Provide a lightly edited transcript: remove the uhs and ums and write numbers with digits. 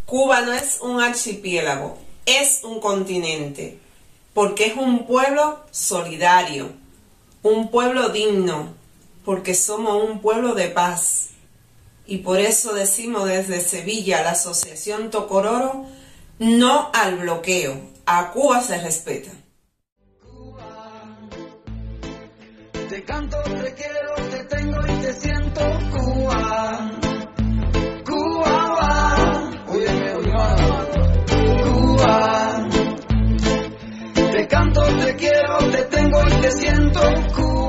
Cuba no es un archipiélago, es un continente, porque es un pueblo solidario, un pueblo digno, porque somos un pueblo de paz. Y por eso decimos desde Sevilla, la Asociación Tocororo, no al bloqueo, a Cuba se respeta. Cuba, te canto, te quiero, te tengo y te siento, Cuba. Cuba, te canto, te quiero, te tengo y te siento, Cuba.